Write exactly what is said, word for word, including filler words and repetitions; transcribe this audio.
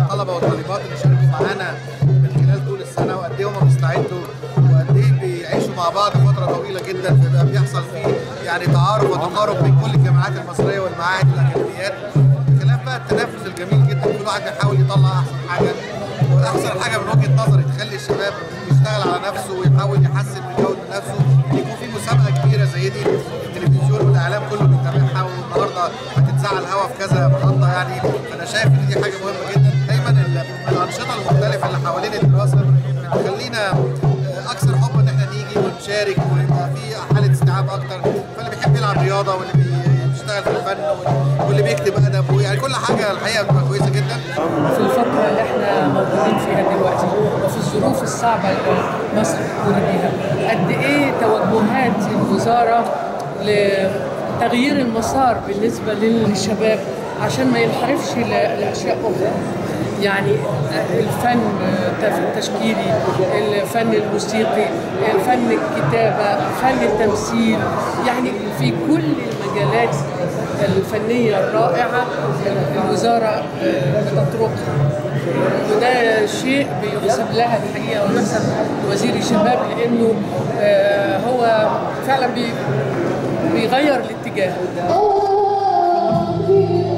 الطلبه والطالبات اللي شاركوا معانا من خلال طول السنه، وقد ايه هم بيستعدوا وقد ايه بيعيشوا مع بعض فتره طويله جدا، فبقى بيحصل فيه يعني تعارف وتقارب بين كل الجامعات المصريه والمعاهد والاكاديميات. خلاف بقى التنافس الجميل جدا، كل واحد بيحاول يطلع احسن حاجه، واحسن حاجه من وجهه نظري تخلي الشباب يشتغل على نفسه ويحاول يحسن من جوده نفسه. يكون في مسابقه كبيره زي دي التلفزيون والاعلام كله بيتابعها، والنهارده هتتذاع على الهواء في كذا محطه، يعني انا شايف ان دي حاجه مهمه جدا. دايما الانشطه المختلفه اللي حوالين الدراسه بتخلينا اكثر حب ان احنا نيجي ونشارك ويبقى في حاله استيعاب اكتر، فاللي بيحب يلعب رياضه واللي بيشتغل في الفن واللي بيكتب ادب، يعني كل حاجه الحقيقه بتبقى كويسه جدا. في الفتره اللي احنا موجودين فيها دلوقتي وفي الظروف الصعبه اللي مصر بتمر بيها، قد ايه توجهات الوزاره لتغيير المسار بالنسبه للشباب عشان ما ينحرفش لاشياء اخرى، يعني الفن التشكيلي، الفن الموسيقي، فن الكتابه، فن التمثيل، يعني في كل المجالات الفنيه الرائعه الوزاره بتطرقها، وده شيء بيحسب لها الحقيقه ويحسب لوزير الشباب، لانه هو فعلا بيغير الاتجاه.